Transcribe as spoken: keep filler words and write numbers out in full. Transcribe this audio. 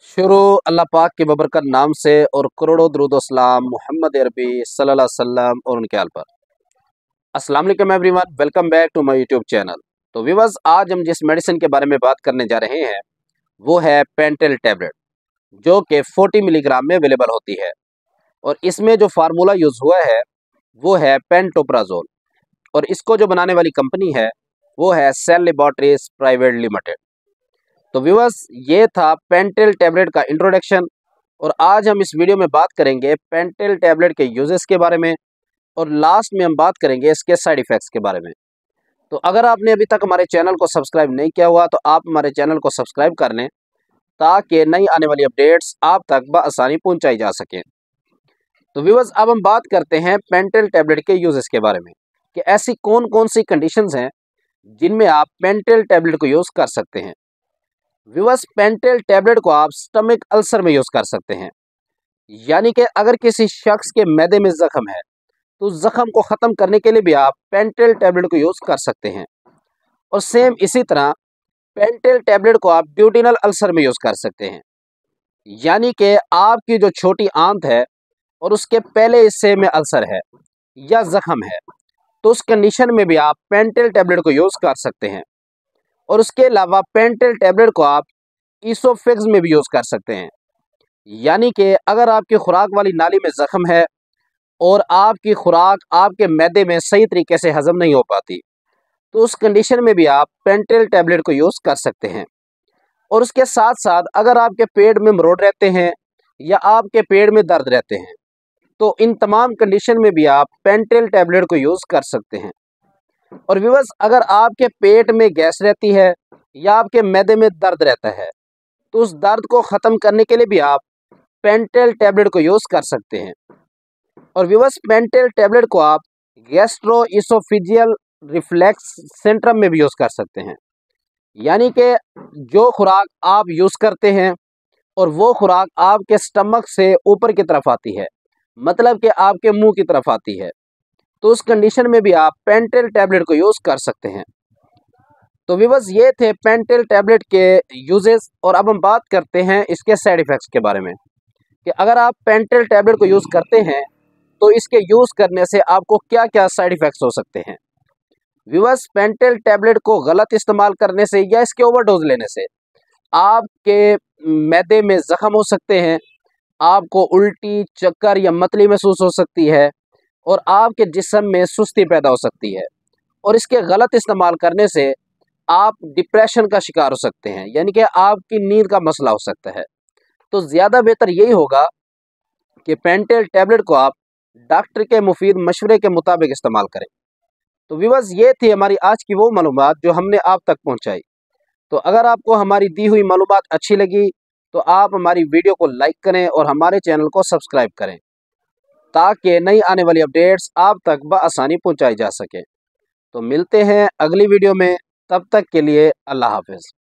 शुरू अल्लाह पाक के बबरकत नाम से और करोड़ों दरूद सलाम मोहम्मद अरबी सल्लल्लाहु अलैहि वसल्लम और उनके आल पर। अस्सलाम वालेकुम everyone, welcome back to my YouTube channel. तो व्यूअर्स, आज हम जिस मेडिसिन के बारे में बात करने जा रहे हैं वो है पेंटेल टैबलेट, जो कि चालीस मिलीग्राम में अवेलेबल होती है। और इसमें जो फार्मूला यूज़ हुआ है वो है पेंटोप्राजोल, और इसको जो बनाने वाली कंपनी है वो है सेल लेबोरेटरीज प्राइवेट लिमिटेड। तो व्यूअर्स, ये था पेंटेल टैबलेट का इंट्रोडक्शन, और आज हम इस वीडियो में बात करेंगे पेंटेल टैबलेट के यूजेस के बारे में, और लास्ट में हम बात करेंगे इसके साइड इफ़ेक्ट्स के बारे में। तो अगर आपने अभी तक हमारे चैनल को सब्सक्राइब नहीं किया हुआ तो आप हमारे चैनल को सब्सक्राइब कर लें, ताकि नई आने वाली अपडेट्स आप तक बआसानी पहुंचाई जा सकें। तो व्यूअर्स, अब हम बात करते हैं पेंटेल टैबलेट के यूजेस के बारे में, कि ऐसी कौन कौन सी कंडीशंस हैं जिनमें आप पेंटेल टैबलेट को यूज़ कर सकते हैं। व्यूअर्स, पेंटेल टैबलेट को आप स्टमक अल्सर में यूज़ कर सकते हैं, यानी कि अगर किसी शख्स के मैदे में ज़ख्म है तो ज़ख्म को ख़त्म करने के लिए भी आप पेंटेल टैबलेट को यूज़ कर सकते हैं। और सेम इसी तरह पेंटेल टैबलेट को आप ड्यूटेनल अल्सर में यूज़ कर सकते हैं, यानी कि आपकी जो छोटी आंत है और उसके पहले हिस्से में अल्सर है या ज़ख्म है, तो उस कंडीशन में भी आप पेंटेल टैबलेट को यूज़ कर सकते हैं। और उसके अलावा पेंटेल टैबलेट को आप ईसोफेग्स में भी यूज़ कर सकते हैं, यानी कि अगर आपकी खुराक वाली नाली में ज़ख्म है और आपकी खुराक आपके मैदे में सही तरीके से हज़म नहीं हो पाती, तो उस कंडीशन में भी आप पेंटेल टैबलेट को यूज़ कर सकते हैं। और उसके साथ साथ अगर आपके पेट में मरोड़ रहते हैं या आपके पेट में दर्द रहते हैं, तो इन तमाम कंडीशन में भी आप पेंटेल टैबलेट को यूज़ कर सकते हैं। और व्यूअर्स, अगर आपके पेट में गैस रहती है या आपके मैदे में दर्द रहता है, तो उस दर्द को ख़त्म करने के लिए भी आप पेंटेल टैबलेट को यूज़ कर सकते हैं। और व्यूअर्स, पेंटेल टैबलेट को आप गैस्ट्रो इसोफिजियल रिफ्लेक्स सिंड्रोम में भी यूज़ कर सकते हैं, यानी कि जो खुराक आप यूज़ करते हैं और वो खुराक आपके स्टमक से ऊपर की तरफ आती है, मतलब कि आपके मुंह की तरफ आती है, तो उस कंडीशन में भी आप पेंटेल टैबलेट को यूज़ कर सकते हैं। तो व्यूअर्स, ये थे पेंटेल टैबलेट के यूजेस, और अब हम बात करते हैं इसके साइड इफ़ेक्ट्स के बारे में, कि अगर आप पेंटेल टैबलेट को यूज़ करते हैं तो इसके यूज़ करने से आपको क्या क्या साइड इफ़ेक्ट्स हो सकते हैं। व्यूअर्स, पेंटेल टैबलेट को गलत इस्तेमाल करने से या इसके ओवरडोज लेने से आपके मैदे में ज़ख्म हो सकते हैं, आपको उल्टी, चक्कर या मतली महसूस हो सकती है, और आपके जिस्म में सुस्ती पैदा हो सकती है। और इसके गलत इस्तेमाल करने से आप डिप्रेशन का शिकार हो सकते हैं, यानी कि आपकी नींद का मसला हो सकता है। तो ज़्यादा बेहतर यही होगा कि पेंटेल टैबलेट को आप डॉक्टर के मुफीद मशवरे के मुताबिक इस्तेमाल करें। तो व्यूअर्स, ये थी हमारी आज की वो मालूमात जो हमने आप तक पहुंचाई। तो अगर आपको हमारी दी हुई मालूमात अच्छी लगी तो आप हमारी वीडियो को लाइक करें और हमारे चैनल को सब्सक्राइब करें, ताकि नई आने वाली अपडेट्स आप तक बआसानी पहुँचाई जा सके। तो मिलते हैं अगली वीडियो में, तब तक के लिए अल्लाह हाफ़िज़।